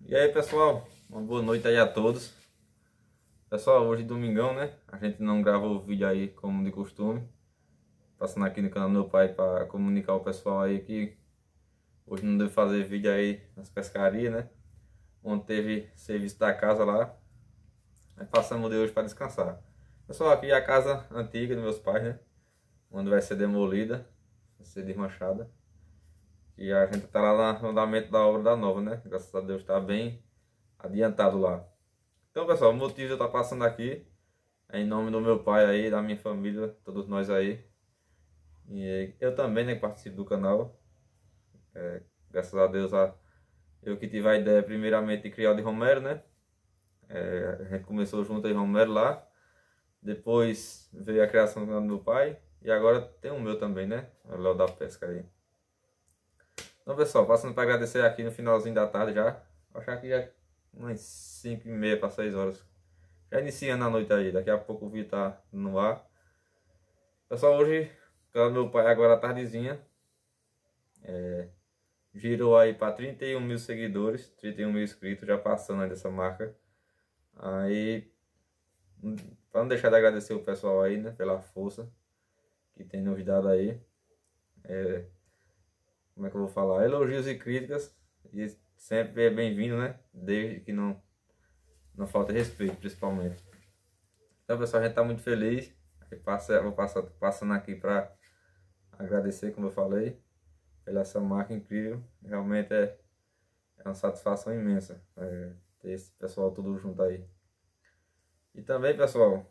E aí, pessoal, uma boa noite aí a todos. Pessoal, hoje é domingão, né? A gente não gravou o vídeo aí como de costume. Passando aqui no canal do meu pai para comunicar ao pessoal aí que hoje não deu fazer vídeo aí nas pescarias, né? Ontem teve serviço da casa lá. Aí passamos de hoje para descansar. Pessoal, aqui é a casa antiga dos meus pais, né? Onde vai ser demolida, vai ser desmanchada. E a gente tá lá no andamento da obra da nova, né? Graças a Deus tá bem adiantado lá. Então, pessoal, o motivo de eu estar passando aqui é em nome do meu pai aí, da minha família, todos nós aí. E eu também, né, participo do canal. Graças a Deus, eu que tive a ideia primeiramente de criar o de Romero, né? A gente começou junto aí Romero lá. Depois veio a criação do canal do meu pai. E agora tem o meu também, né? O Léo da Pesca aí. Então, pessoal, passando para agradecer aqui no finalzinho da tarde já. Acho que já é umas 5h30 para 6 horas. Já iniciando a noite aí. Daqui a pouco o vídeo tá no ar. Pessoal, hoje, o canal do meu pai agora à tardezinha. Girou aí para 31 mil seguidores, 31 mil inscritos, já passando aí dessa marca. Aí, para não deixar de agradecer o pessoal aí, né, pela força que tem novidade aí. Como é que eu vou falar? Elogios e críticas, e sempre é bem-vindo, né? Desde que não falta respeito, principalmente. Então, pessoal, a gente tá muito feliz. Vou passando aqui para agradecer, como eu falei, pela essa marca incrível. Realmente é uma satisfação imensa ter esse pessoal tudo junto aí. E também, pessoal,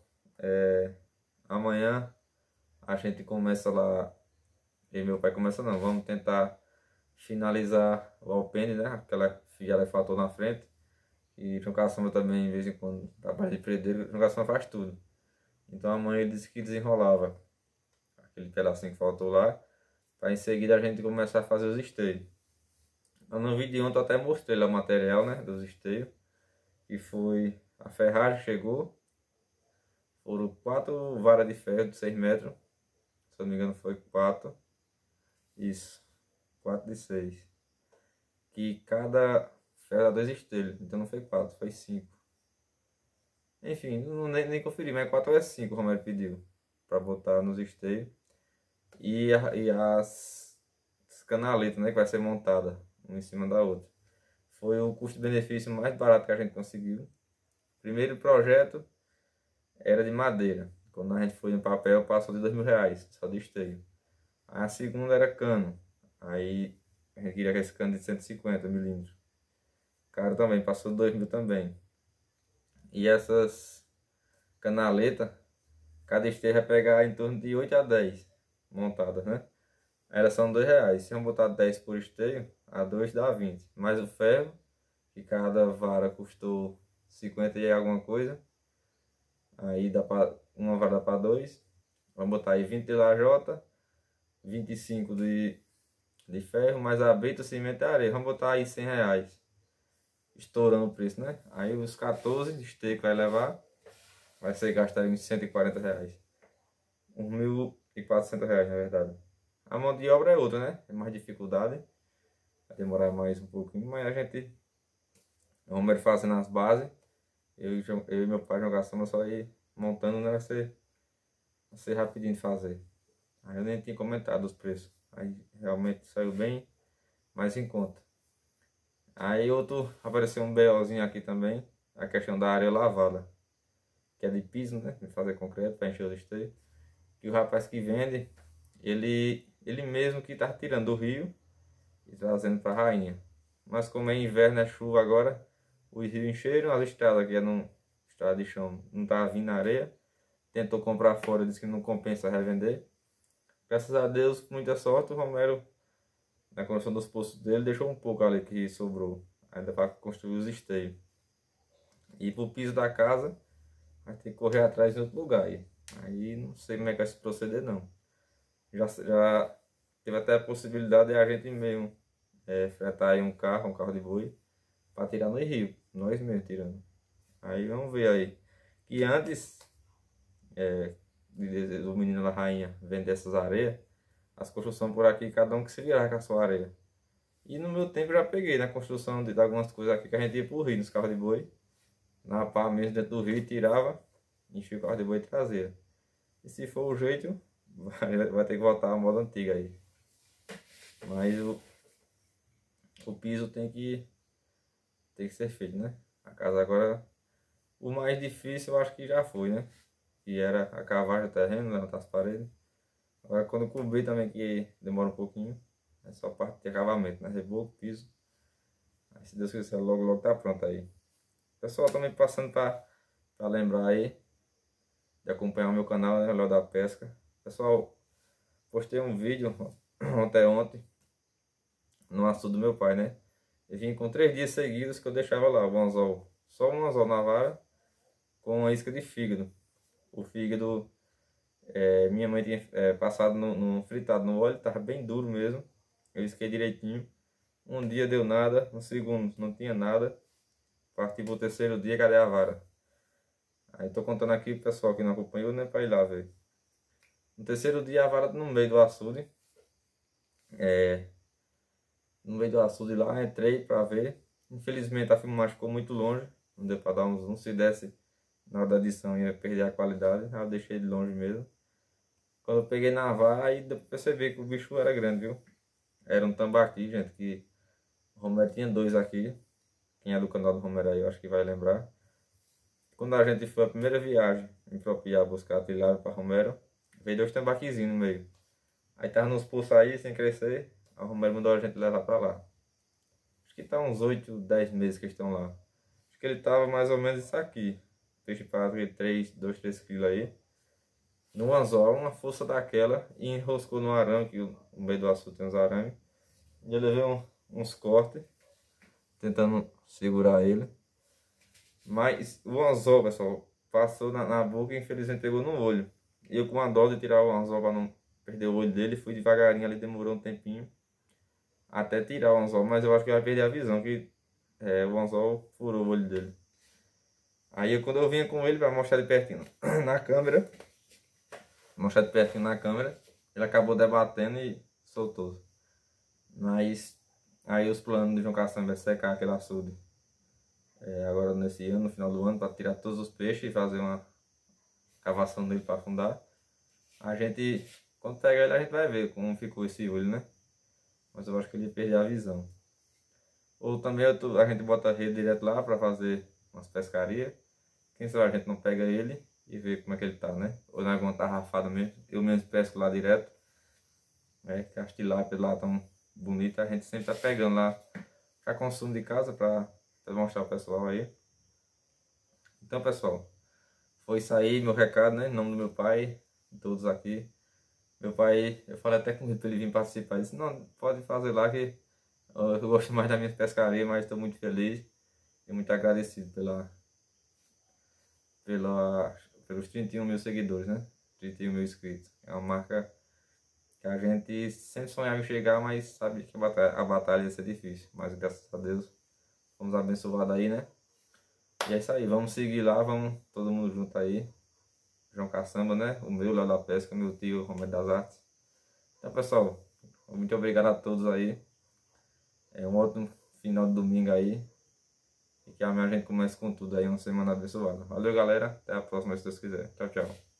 amanhã a gente começa lá. E meu pai começa não, vamos tentar finalizar o Alpine, né? Aquela já faltou na frente. E João Caçamba também, de vez em quando, trabalha de predeiro, João Caçamba faz tudo. Então amanhã ele disse que desenrolava aquele pedacinho que faltou lá, para em seguida a gente começar a fazer os esteios. No vídeo de ontem eu até mostrei lá o material, né, dos esteios, que foi a ferragem chegou, foram 4 varas de ferro de 6 metros, se eu não me engano foi 4, isso, 4 de 6, que cada ferro dá 2 esteios, então não foi 4, foi 5. Enfim, nem conferi, mas 4 ou é 5 o Romero pediu, para botar nos esteios, e as canaletas, né, que vai ser montada, uma em cima da outra. Foi o custo-benefício mais barato que a gente conseguiu. Primeiro projeto era de madeira. Quando a gente foi no papel, passou de R$ 2.000, só de esteio. A segunda era cano. Aí a gente queria esse cano de 150 milímetros. Caro também, passou de 2.000 também. E essas canaletas, cada esteio vai pegar em torno de 8 a 10 montadas, né? Elas são R$ 2. Se vamos botar 10 por esteio, a 2 dá 20. Mais o ferro, que cada vara custou 50 e alguma coisa. Aí dá para uma vara dá para 2. Vamos botar aí 20 de lajota, 25 de ferro, mais a brita, cimento e areia. Vamos botar aí R$ 100. Estourando o preço, né? Aí os 14 de esteio que vai levar, vai ser gastar uns R$ 140. Uns R$ 1.400, na verdade. A mão de obra é outra, né? É mais dificuldade. Vai demorar mais um pouquinho, mas a gente vamos fazendo as bases. Eu e meu pai jogar só ir montando, né? Vai ser rapidinho de fazer. Aí eu nem tinha comentado os preços. Aí realmente saiu bem mais em conta. Aí outro apareceu um BOzinho aqui também. A questão da área lavada. Que é de piso, né? De fazer concreto para encher o esteio. E o rapaz que vende, ele mesmo que tá tirando do rio e trazendo para a Rainha. Mas como é inverno, é chuva agora, os rios encheram, as estradas que eram estrada de chão não tá vindo na areia. Tentou comprar fora, disse que não compensa revender. Graças a Deus, com muita sorte, o Romero, na construção dos poços dele, deixou um pouco ali que sobrou, ainda para construir os esteios. E pro piso da casa, vai ter que correr atrás em outro lugar. Aí não sei como é que vai se proceder, não. Já teve até a possibilidade de a gente mesmo fretar aí um carro de boi, para tirar no rio, nós mesmos tirando. Aí vamos ver aí. Que antes do menino da rainha vender essas areias, as construções por aqui, cada um que se virar com a sua areia. E no meu tempo eu já peguei na construção de algumas coisas aqui que a gente ia pro rio, nos carros de boi. Na pá mesmo dentro do rio, tirava, enchia o carro de boi e trazia. E se for o jeito, vai ter que voltar à moda antiga aí. Mas o piso tem que ser feito, né? A casa agora, o mais difícil eu acho que já foi, né? Que era a cavagem do terreno, levantar as paredes. Agora quando cobrir também, que demora um pouquinho, é só parte de acabamento, né? Reboco, piso. Aí se Deus quiser, logo logo tá pronto aí. Pessoal, também passando para lembrar aí de acompanhar o meu canal, né? Léo da Pesca. Pessoal, postei um vídeo ontem no açude do meu pai, né? Eu vim com 3 dias seguidos que eu deixava lá o anzol, só um anzol na vara com uma isca de fígado. O fígado, minha mãe tinha passado no fritado no óleo, tava bem duro mesmo. Eu isquei direitinho. Um dia deu nada, no segundo não tinha nada. Parti pro terceiro dia, cadê a vara? Aí tô contando aqui pro pessoal que não acompanhou, né, pra ir lá ver. No terceiro dia a vara no meio do açude. No meio do açude lá, entrei pra ver. Infelizmente a filmagem ficou muito longe. Não deu pra dar um zoom. Se desse na hora da edição ia perder a qualidade. Aí eu deixei de longe mesmo. Quando eu peguei na vara, aí deu pra perceber que o bicho era grande, viu? Era um tambaqui, gente, que o Romero tinha 2 aqui. Quem é do canal do Romero aí, eu acho que vai lembrar. Quando a gente foi a primeira viagem em Propiá buscar a trilhada para Romero, veio 2 tambaquizinhos no meio. Aí tava nos pulsos aí, sem crescer, a Romero mandou a gente levar para lá. Acho que tá uns 8, 10 meses que estão lá. Acho que ele tava mais ou menos isso aqui. Peixe para 2, 3 quilos aí. No anzol, uma força daquela, e enroscou no arame, que no meio do açude tem uns arames. E eu levei uns cortes, tentando segurar ele. Mas o anzol, pessoal, passou na boca e infelizmente pegou no olho. E eu com a dó de tirar o anzol para não perder o olho dele, fui devagarinho ali, demorou um tempinho até tirar o anzol, mas eu acho que eu ia perder a visão, que o anzol furou o olho dele. Aí quando eu vinha com ele para mostrar de pertinho na câmera, mostrar de pertinho na câmera, ele acabou debatendo e soltou. Mas aí os planos de João Caçamba é secar aquele açude. Agora nesse ano, no final do ano, para tirar todos os peixes e fazer uma cavação dele para afundar. A gente, quando pegar ele, a gente vai ver como ficou esse olho, né? Mas eu acho que ele ia perder a visão. Ou também a gente bota a rede direto lá para fazer umas pescarias. Quem sabe a gente não pega ele e vê como é que ele tá, né? Ou na alguma tarrafada mesmo. Eu mesmo pesco lá direto. Que as tilápias lá tão bonitas. A gente sempre tá pegando lá para consumo de casa, para mostrar ao pessoal aí. Então, pessoal, foi isso aí, meu recado, né? Em nome do meu pai, de todos aqui. Meu pai, eu falei até com ele para ele vir participar. Ele disse, não, pode fazer lá que eu gosto mais da minha pescaria, mas estou muito feliz e muito agradecido pelos 31 mil seguidores, né? 31 mil inscritos. É uma marca que a gente sempre sonhava em chegar, mas sabe que a batalha ia ser difícil. Mas graças a Deus, fomos abençoados aí, né? E é isso aí, vamos seguir lá, vamos todo mundo junto aí. João Caçamba, né? O meu, Léo da Pesca, meu tio, Romero das Artes. Então, pessoal, muito obrigado a todos aí. Um ótimo final de domingo aí. E que amanhã a gente comece com tudo aí, uma semana abençoada. Valeu, galera. Até a próxima, se Deus quiser. Tchau, tchau.